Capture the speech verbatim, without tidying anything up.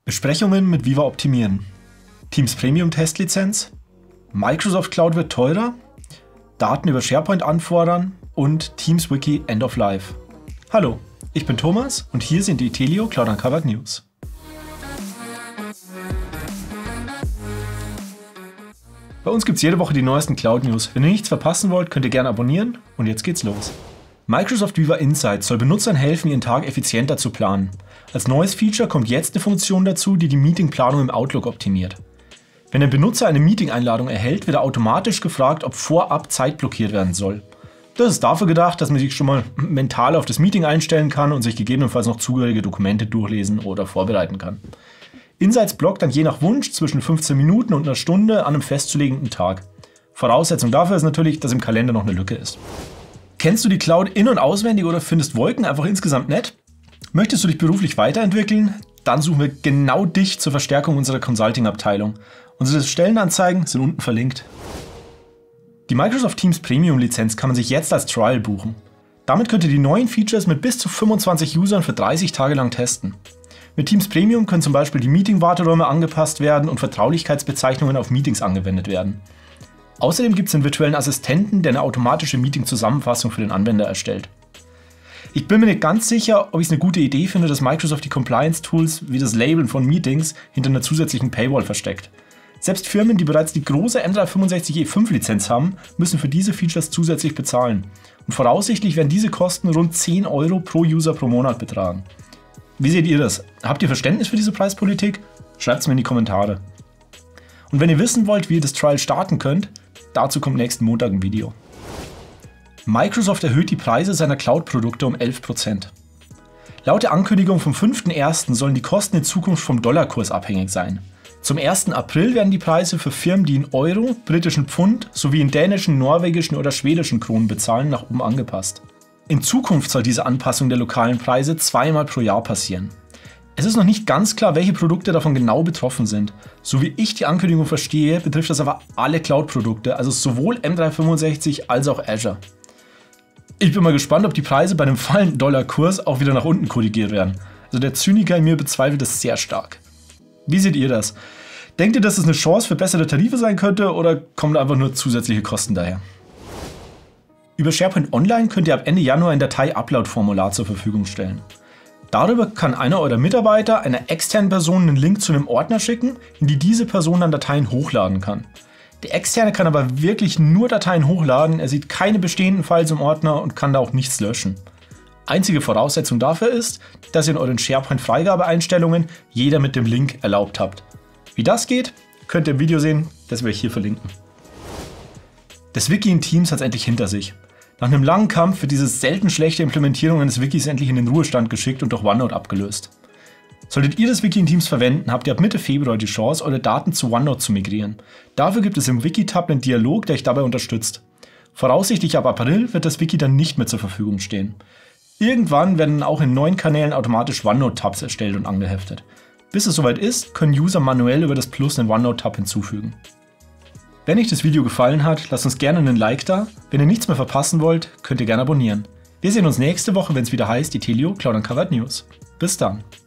Besprechungen mit Viva optimieren. Teams Premium Testlizenz. Microsoft Cloud wird teurer. Daten über SharePoint anfordern und Teams Wiki End of Life. Hallo, ich bin Thomas und hier sind die Itelio Cloud Uncovered News. Bei uns gibt es jede Woche die neuesten Cloud News. Wenn ihr nichts verpassen wollt, könnt ihr gerne abonnieren und jetzt geht's los. Microsoft Viva Insights soll Benutzern helfen, ihren Tag effizienter zu planen. Als neues Feature kommt jetzt eine Funktion dazu, die die Meetingplanung im Outlook optimiert. Wenn der Benutzer eine Meeting-Einladung erhält, wird er automatisch gefragt, ob vorab Zeit blockiert werden soll. Das ist dafür gedacht, dass man sich schon mal mental auf das Meeting einstellen kann und sich gegebenenfalls noch zugehörige Dokumente durchlesen oder vorbereiten kann. Insights blockt dann je nach Wunsch zwischen fünfzehn Minuten und einer Stunde an einem festzulegenden Tag. Voraussetzung dafür ist natürlich, dass im Kalender noch eine Lücke ist. Kennst du die Cloud in- und auswendig oder findest Wolken einfach insgesamt nett? Möchtest du dich beruflich weiterentwickeln? Dann suchen wir genau dich zur Verstärkung unserer Consulting-Abteilung. Unsere Stellenanzeigen sind unten verlinkt. Die Microsoft Teams Premium Lizenz kann man sich jetzt als Trial buchen. Damit könnt ihr die neuen Features mit bis zu fünfundzwanzig Usern für dreißig Tage lang testen. Mit Teams Premium können zum Beispiel die Meeting-Warteräume angepasst werden und Vertraulichkeitsbezeichnungen auf Meetings angewendet werden. Außerdem gibt es einen virtuellen Assistenten, der eine automatische Meeting-Zusammenfassung für den Anwender erstellt. Ich bin mir nicht ganz sicher, ob ich es eine gute Idee finde, dass Microsoft die Compliance-Tools wie das Labeln von Meetings hinter einer zusätzlichen Paywall versteckt. Selbst Firmen, die bereits die große M dreihundertfünfundsechzig E fünf Lizenz haben, müssen für diese Features zusätzlich bezahlen. Und voraussichtlich werden diese Kosten rund zehn Euro pro User pro Monat betragen. Wie seht ihr das? Habt ihr Verständnis für diese Preispolitik? Schreibt es mir in die Kommentare. Und wenn ihr wissen wollt, wie ihr das Trial starten könnt, dazu kommt nächsten Montag ein Video. Microsoft erhöht die Preise seiner Cloud-Produkte um elf Prozent. Laut der Ankündigung vom fünften ersten sollen die Kosten in Zukunft vom Dollarkurs abhängig sein. Zum ersten April werden die Preise für Firmen, die in Euro, britischen Pfund sowie in dänischen, norwegischen oder schwedischen Kronen bezahlen, nach oben angepasst. In Zukunft soll diese Anpassung der lokalen Preise zweimal pro Jahr passieren. Es ist noch nicht ganz klar, welche Produkte davon genau betroffen sind. So wie ich die Ankündigung verstehe, betrifft das aber alle Cloud-Produkte, also sowohl M dreihundertfünfundsechzig als auch Azure. Ich bin mal gespannt, ob die Preise bei einem fallenden Dollarkurs auch wieder nach unten korrigiert werden. Also der Zyniker in mir bezweifelt das sehr stark. Wie seht ihr das? Denkt ihr, dass es eine Chance für bessere Tarife sein könnte oder kommen da einfach nur zusätzliche Kosten daher? Über SharePoint Online könnt ihr ab Ende Januar ein Datei-Upload-Formular zur Verfügung stellen. Darüber kann einer eurer Mitarbeiter einer externen Person einen Link zu einem Ordner schicken, in die diese Person dann Dateien hochladen kann. Der Externe kann aber wirklich nur Dateien hochladen, er sieht keine bestehenden Files im Ordner und kann da auch nichts löschen. Einzige Voraussetzung dafür ist, dass ihr in euren SharePoint-Freigabeeinstellungen jeder mit dem Link erlaubt habt. Wie das geht, könnt ihr im Video sehen, das wir euch hier verlinken. Das Wiki in Teams hat es endlich hinter sich. Nach einem langen Kampf wird diese selten schlechte Implementierung eines Wikis endlich in den Ruhestand geschickt und durch OneNote abgelöst. Solltet ihr das Wiki in Teams verwenden, habt ihr ab Mitte Februar die Chance, eure Daten zu OneNote zu migrieren. Dafür gibt es im Wiki-Tab einen Dialog, der euch dabei unterstützt. Voraussichtlich ab April wird das Wiki dann nicht mehr zur Verfügung stehen. Irgendwann werden auch in neuen Kanälen automatisch OneNote-Tabs erstellt und angeheftet. Bis es soweit ist, können User manuell über das Plus einen OneNote-Tab hinzufügen. Wenn euch das Video gefallen hat, lasst uns gerne einen Like da. Wenn ihr nichts mehr verpassen wollt, könnt ihr gerne abonnieren. Wir sehen uns nächste Woche, wenn es wieder heißt, Itelio Cloud Uncovered News. Bis dann!